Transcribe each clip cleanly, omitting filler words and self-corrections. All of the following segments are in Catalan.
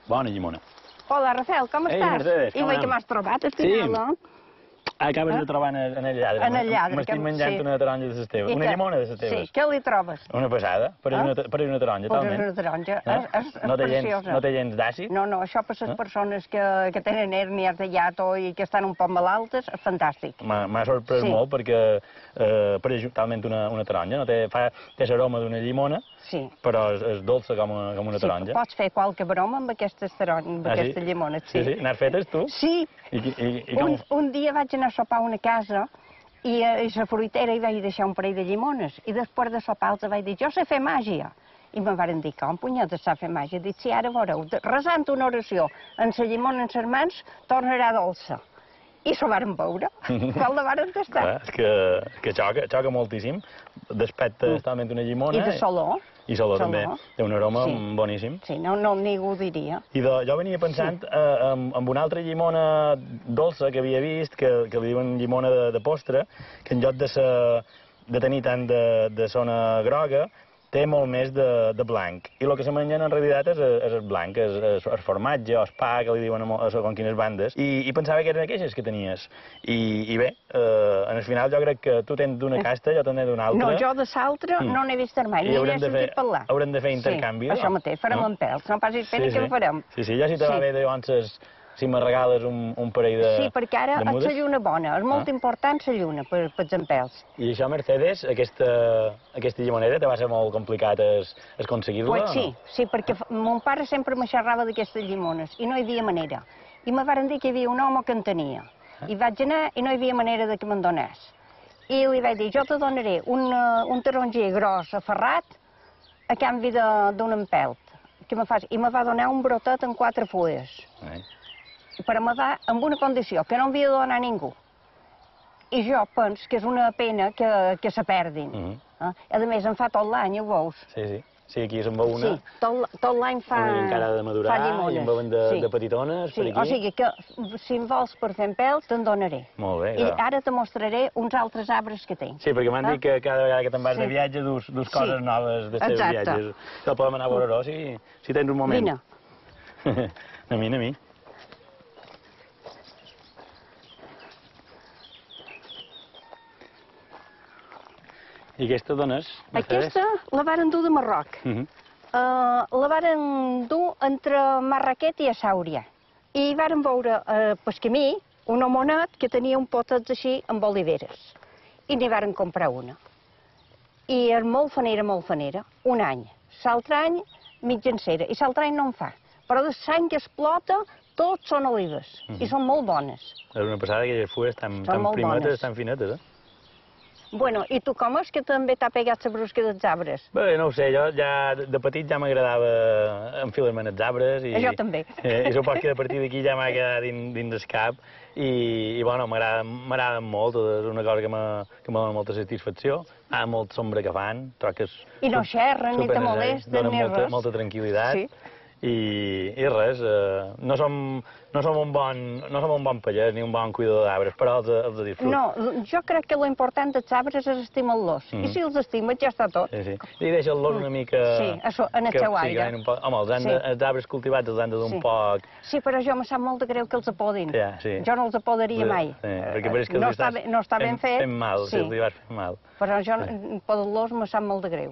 Bona llimona. Hola, Rafael, com Ei, estàs? Mercedes, com I veig que anem? m'has trobat al final, no? Acabes de trobar en el lladre. En el lladre. M'estic menjant una taronja de les teves. I Una què? llimona de les teves. Sí, què li trobes? Una passada. Per una taronja, Pues talment. és una taronja, és No té preciosa. No té gens d'àcid? No, això per les persones que tenen hèrnies de hiato i que estan un poc malaltes, és fantàstic. M'ha sorprès molt perquè pareix talment una taronja. Té l'aroma d'una llimona, però és dolça com una taronja. Sí, pots fer qualque broma amb aquestes llimones. Sí, n'has fetes tu? Sí. Un dia vaig anar a sopar a una casa i a la fruitera hi vaig deixar un parell de llimones i després de sopar els vaig dir, jo sé fer màgia. I me varen dir, com punyetes sap fer màgia? Dic, sí, ara veureu, resant una oració amb la llimona en les mans, tornarà dolça. I s'ho varen veure, quan la varen tastar. És que xoca moltíssim, d'aspecte talment una llimona. I de solor. I solor també, té un aroma boníssim. Sí, no ningú ho diria. I jo venia pensant en una altra llimona dolça que havia vist, que li diuen llimona de postre, que en lloc de tenir tant de zona groga, té molt més de blanc. I el que se mengen en realitat és el blanc, és el formatge o el pa, que li diuen a segons quines bandes. I pensava que eren aquelles que tenies. I bé, en el final jo crec que tu tens d'una casta, jo també d'una altra. No, jo de l'altra no n'he vist mai, ni n'he sentit parlar. Haurem de fer intercanvi. Sí, això mateix, farem amb pèls, no passis pena que en farem. Sí, jo si te va bé, llavors, si me regales un parell de mudes. Sí, perquè ara és la lluna bona, és molt important la lluna per els empels. I això, Mercedes, aquesta llimonera, te va ser molt complicat aconseguir-la o no? Sí, perquè mon pare sempre me xerrava d'aquestes llimones i no hi havia manera. I me varen dir que hi havia un home que en tenia. I vaig anar i no hi havia manera de que me'n donés. I li vaig dir, jo te donaré un taronger gros aferrat a canvi d'un empelt. I me va donar un brotet amb 4 fulles. Per amagar amb una condició, que no havia de donar a ningú. I jo penso que és una pena que se perdin. A més, en fa tot l'any, ho veus? Sí, aquí se'n veu una. Sí, tot l'any fa llimones. Encara de madurar, i en veuen de petitones per aquí. O sigui que si em vols per fer empels, te'n donaré. Molt bé. I ara te mostraré uns altres arbres que tinc. Sí, perquè m'han dit que cada vegada que te'n vas de viatge dus coses noves dels teus viatges. Te'l podem anar a veure, si tens un moment. Vine. A mi. I aquesta d'on és? Aquesta la varen dur de Marroc. La varen dur entre Marraquet i Assàuria. I varen veure pel camí un homonet que tenia un potet així amb oliveres. I n'hi varen comprar una. I és molt fanera, un any. L'altre any, mitjancera. I l'altre any no en fa. Però de l'any que explota, tots són olives. I són molt bones. És una passada que les fulles tan primetes, tan finetes, Bueno, i tu com és que també t'ha pegat la brusca dels arbres? Bé, no ho sé, jo ja de petit ja m'agradava enfilar-me en els arbres. Jo també. I supos que a partir d'aquí ja m'ha quedat dins del cap. I bueno, m'agraden molt, és una cosa que me dona molta satisfacció. Molta sombra que fan, I no xerren, ni te molesten, ni res. Donen molta tranquil·litat. Sí. I res, no som un bon pagès ni un bon cuidador d'arbres, però els disfruto. No, jo crec que l'important dels arbres és estimar-los. I si els estimes ja està tot. Sí. I deixa-los una mica... Sí, en el seu aire. Home, els arbres cultivats els han de dur un poc... Sí, però jo me sap molt de greu que els apodin. Sí. Jo no els apodaria mai. Perquè pareix que no està ben fet. Fent mal, si els hi vas fent mal. Però jo, podar-los me sap molt de greu.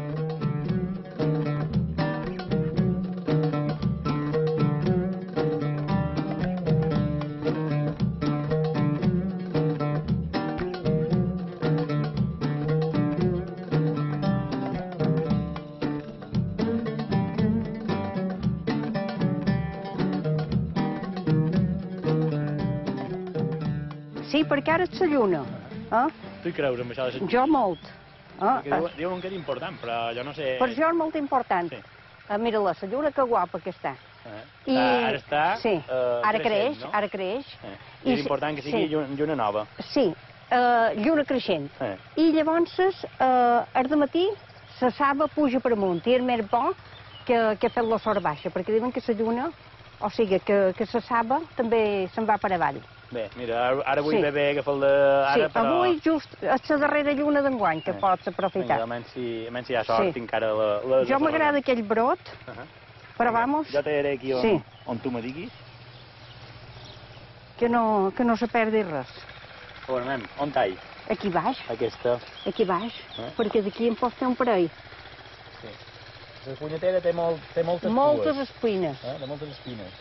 Sí, perquè ara és la lluna. Tu hi creus amb això de la lluna? Jo molt. Diuen que és important, però jo no sé... Per jo és molt important. Mira-la, la lluna que guapa que està. Ara està creixent, no? Ara creix. I és important que sigui lluna nova. Sí, lluna creixent. I llavors, al matí, la saba puja per amunt, i és més bo que fer la sort baixa, perquè diuen que la lluna, o sigui, que la saba també se'n va per avall. Bé, mira, ara vull bé agafar el de... Sí, avui just és la darrera lluna d'enguany que pots aprofitar. Vinga, almenys si hi ha sort encara la... Jo m'agrada aquell brot Però vamos... Jo t'aré aquí Sí. on tu me diguis. Que no se perdi res. A veure, nen, on t'hai? Aquí baix, Aquesta. aquí baix, perquè d'aquí em pots fer un parell. La punyetera té moltes Moltes cues. espines. De moltes espines.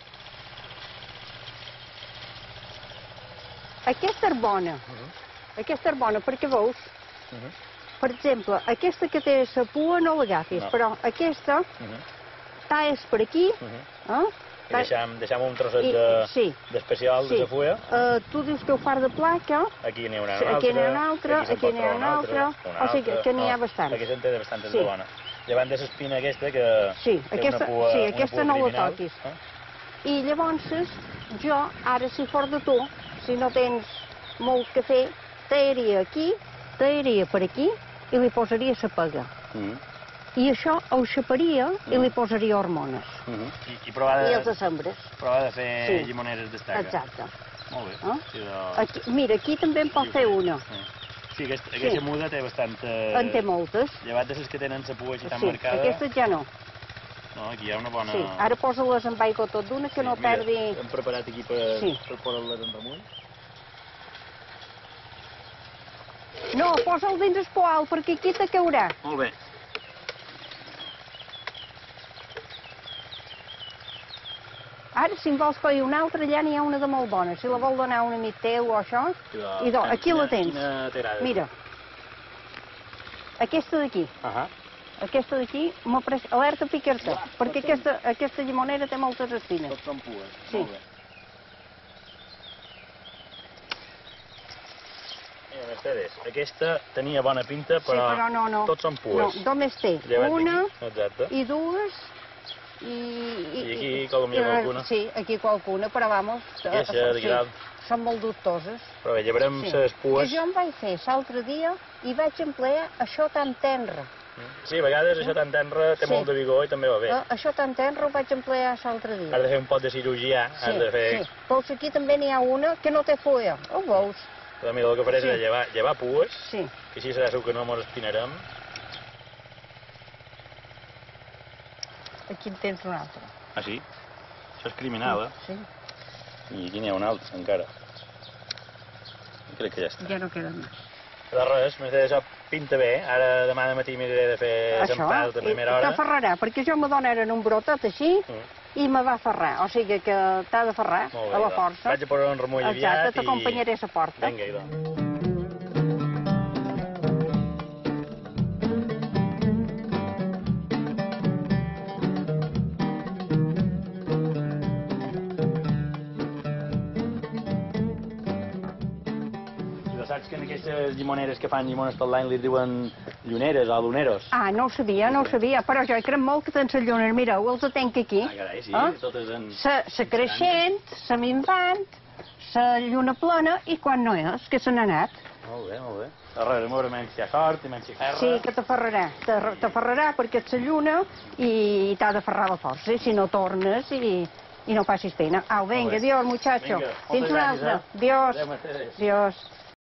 Aquesta és bona. Aquesta és bona perquè veus, per exemple, aquesta que té la pua no l'agafis, No. però aquesta talles per aquí, I deixem un trosset sí. d'especial de la fulla. Tu dius que ho fas de placa, Aquí n'hi haurà aquí n'hi ha una altra, se'n aquí pot n'hi ha trobar una altra, o sigui que n'hi ha bastant. Aquí se'n té de bastantes Sí. de bona. Llevant de l'espina aquesta, que Sí, té aquesta, una pua, sí, una aquesta pua no la criminal. toquis. I llavors, jo, ara si fos de tu, si no tens molt que fer, tallaria aquí, tallaria per aquí i li posaria la pega. I això ho xaparia i li posaria hormones. I provar I els assembres. de fer Sí. llimoneres d'estaca. Exacte. Molt bé. Sí, Aquí, mira, aquí també en pot fer una. Sí, aquesta muda té bastant... En té moltes. Llevat de les que tenen la pua així tan Sí, marcada... aquestes ja no. No, aquí hi ha una bona... Sí, ara posa-les en aigua tot d'una que no perdi... Hem preparat aquí per Sí. posar-les en remull. No, posa'l dins el poal, perquè aquí te caurà. Molt bé. Ara, si en vols coll una altra, allà n'hi ha una de molt bona. Si la vol donar a un amic teu o això, aquí la tens. Quina t'agrada? Mira, aquesta d'aquí. Aquesta d'aquí, alerta picar-te, perquè aquesta llimonera té moltes espines. Tots són pues. Sí. Molt bé. Mira, Mercedes, aquesta tenia bona pinta, però no. tots són pues. No, només té Llevat una d'aquí. Exacte. i dues I aquí potser qualcuna. Sí, aquí qualcuna, però vamos... Aquesta, d'aquí dalt. Són molt dubtoses. Però bé, llevarem les pues. Que jo em vaig fer l'altre dia i vaig emplear això tan tenre. Sí, a vegades això tan tenre té molt de vigor i també va bé. Això tan tenre ho vaig emplear l'altre dia. Has de fer un pot de cirurgia, has de fer... Sí, veus, aquí també n'hi ha una que no té fulla. Ho veus? Però mira, el que faré és llevar pues, Sí. que així serà segur que no mos espinarem. Aquí en tens una altra. Ah, sí? Això és criminal, eh? Sí. I aquí n'hi ha una altra, encara. Crec que ja està. Ja no queden més. De res, Mercedes, això pinta bé. Ara demà de matí miraré de fer l'empat de primera hora. T'aferrarà, perquè jo me donaren un brotot així i me va aferrar. O sigui que t'ha d'aferrar a la força. Vaig a posar un remull aviat i... Exacte, t'acompanyaré a la porta. Vinga, idò. Saps que en aquestes llimoneres que fan llimones tot l'any li diuen lluneres o luneros? Ah, no ho sabia, però jo he crec molt que tens les llunes. Mireu, els tenc aquí. Ah, carai, sí, totes en... La creixent, la minvant, la lluna plena i quan no és, que se n'ha anat. Molt bé, molt bé. A veure, m'haurà menys si hi ha sort i menys si ferra. Sí, que t'aferrarà. T'aferrarà perquè ets la lluna i t'ha d'aferrar la força. Si no tornes i no passis pena. Au, vinga, adiós, muchacho. Fins una altra. Adiós. Adiós.